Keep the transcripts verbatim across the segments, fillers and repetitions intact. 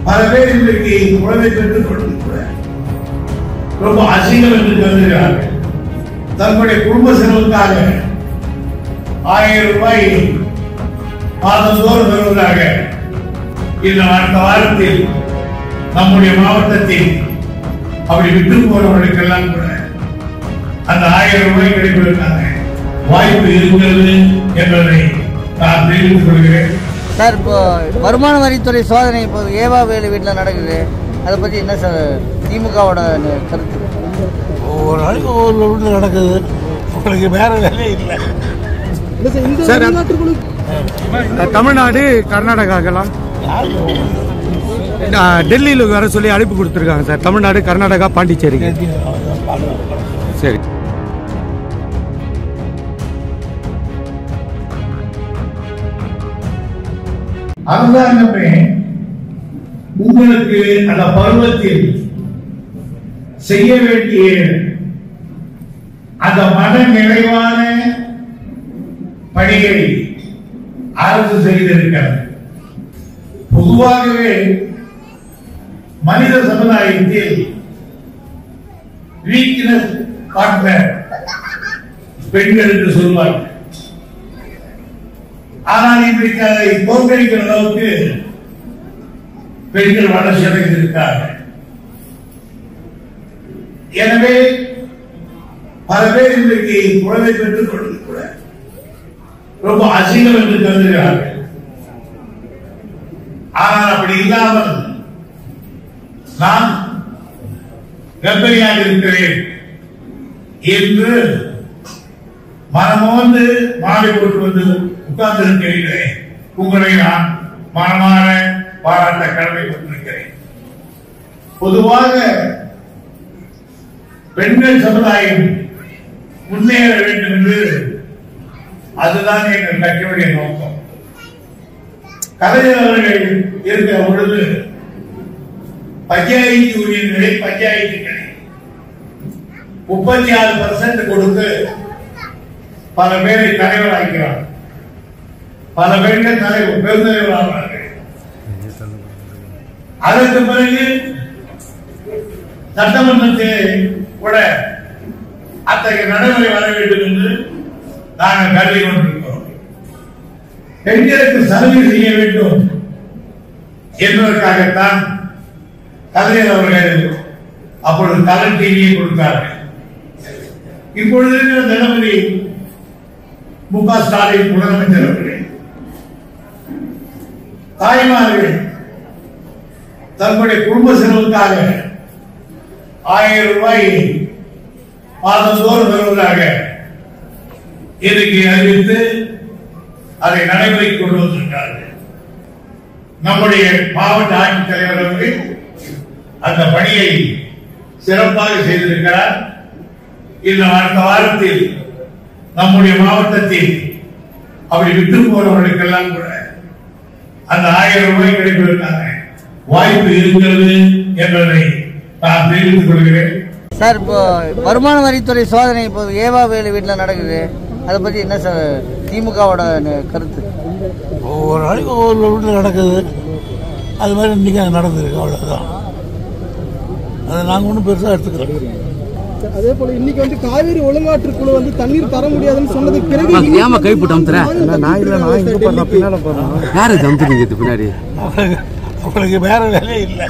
பல பேர் இன்றைக்கு குழந்தை பெற்றுக் கொண்டு ரொம்ப அசிங்கம் என்று கருதுகிறார்கள். தங்களுடைய குடும்ப செலவுக்காக ஆயிரம் ரூபாய் மாதந்தோறும் வருவதாக இன்னும் அடுத்த வாரத்தில் நம்முடைய மாவட்டத்தில் அப்படி விட்டு போறவர்களுக்கெல்லாம் கூட அந்த ஆயிரம் ரூபாய் கிடைப்பதற்கான வாய்ப்பு இருக்கிறது என்பதை நான் தெரிவித்துக் கொள்கிறேன். சார், இப்போ வருமான வரித்துறை சோதனை இப்போ ஏவா வேலு வீட்டில் நடக்குது, அதை பற்றி என்ன சார் திமுகவோட கருத்து? ஒரு நாளைக்கு ஒவ்வொரு வீட்டில் நடக்குது, உங்களுக்கு வேற வேலையே இல்லை சார். தமிழ்நாடு கர்நாடகாக்கெல்லாம் டெல்லியில் வர சொல்லி அழைப்பு கொடுத்துருக்காங்க சார். தமிழ்நாடு கர்நாடகா பாண்டிச்சேரிக்கு. சரி. அரசாங்கமே உங்களுக்கு அந்த பருவத்தில் செய்ய வேண்டிய அந்த மன நிறைவான பணியை அரசு செய்திருக்கிறது. பொதுவாகவே மனித சமுதாயத்தில் வீக்னஸ் காட்டுற பெண்கள் என்று சொல்வார்கள். ஆனால் இன்றைக்கு அதை தோற்கடிக்கிற அளவுக்கு பெண்கள் வளர்ச்சி அடைந்திருக்கிறார்கள். எனவே பல பேர் இன்றைக்கு குழந்தை பெற்றுக் கொண்டு கூட ரொம்ப அசிங்கம் என்று கருதுகிறார்கள். ஆனால் அப்படி இல்லாமல் நான் கர்ப்பிணியாக இருக்கிறேன் என்று மனமோந்து மாலை போட்டு வந்து உட்கார்ந்து இருக்கிறேன். உங்களை நான் மனமான பாராட்ட கடமைப்பட்டிருக்கிறேன். பொதுவாக பெண்கள் சமுதாயம் முன்னேற வேண்டும் என்று அதுதான் எங்கள் கட்சியுடைய நோக்கம். கலைஞர் அவர்கள் இருக்கிற பொழுது பஞ்சாயத்து யூனியன்களை பஞ்சாயத்துகளை முப்பத்தி ஆறு பர்சன்ட் கொடுத்து பல பேரை தலைவராக்கிறார். பல பேர்கள் தலைவர் பெருந்தலைவர் ஆகிறார்கள். அதற்கு பிறகு சட்டமன்றத்தில் கூட அத்தகைய நடைமுறை வர வேண்டும் என்று நாங்கள் கருதி கொண்டிருக்கிறோம். பெண்களுக்கு சலுகை செய்ய வேண்டும் என்பதற்காகத்தான் கலைஞர் அவர்கள் அப்பொழுது கலர் டிவியை கொடுத்தார்கள். இப்பொழுது இருக்கிற தளபதி மு க ஸ்டாலின் முதலமைச்சர் அவர்கள் தாய்மார்கள் தங்களுடைய குடும்ப செலவுக்காக ஆயிரம் ரூபாய் மாதந்தோறும் வருவதாக இன்றைக்கு அறிவித்து அதை நடைமுறைக்கு கொண்டு வந்திருக்கிறார்கள். நம்முடைய மாவட்ட ஆட்சித்தலைவர் அவர்கள் அந்த பணியை சிறப்பாக செய்திருக்கிறார். இன்னும் அடுத்த வாரத்தில் நம்முடைய மாவட்டத்தில் அப்படி விட்டு போறவர்களுக்கெல்லாம் கூட அந்த ஆயிரம் ரூபாய் கிடைப்பதற்கான வாய்ப்பு இருக்கிறது என்பதை நான் தெரிவித்துக் கொள்கிறேன். சார், இப்போ வருமான வரித்துறை சோதனை இப்போ ஏவா வேலு வீட்டில் நடக்குது, அதை பற்றி என்ன சார் திமுகவோட கருத்து? ஒவ்வொரு நாளைக்கு ஒவ்வொரு வீட்டில் நடக்குது, அது மாதிரி இன்னைக்கு அங்கே நடந்திருக்கு, அவ்வளோதான். அதை நாங்கள் ஒன்றும் பெருசாக எடுத்துக்கிறோம். அதே போல இன்னைக்கு வந்து காவிரி ஒழுங்காற்று குழு வந்து தண்ணீர் தர முடியாதுன்னு சொன்னதுக்கு பிறகு ஏமா கைப்பட்டு அமுத்துறேன் யாரு அமுத்துறீங்க பின்னாடி? அவங்களுக்கு வேற வேலையே இல்லை.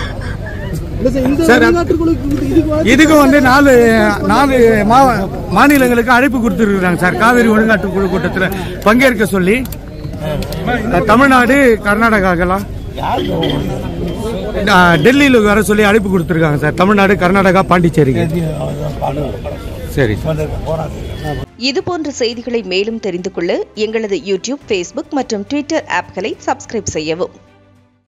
இதுக்கு வந்து நாலு நாலு மாநிலங்களுக்கு அழைப்பு கொடுத்துருக்காங்க சார். காவிரி ஒழுங்காற்று குழு கூட்டத்தில் பங்கேற்க சொல்லி தமிழ்நாடு கர்நாடகாக்கெல்லாம் டெல்லியில் வர சொல்லி அழைப்பு கொடுத்துருக்காங்க சார். தமிழ்நாடு கர்நாடகா பாண்டிச்சேரிக்கு. சரி. இதுபோன்ற செய்திகளை மேலும் தெரிந்து கொள்ள எங்களது யூடியூப், ஃபேஸ்புக் மற்றும் ட்விட்டர் ஆப்களை சப்ஸ்கிரைப் செய்யவும்.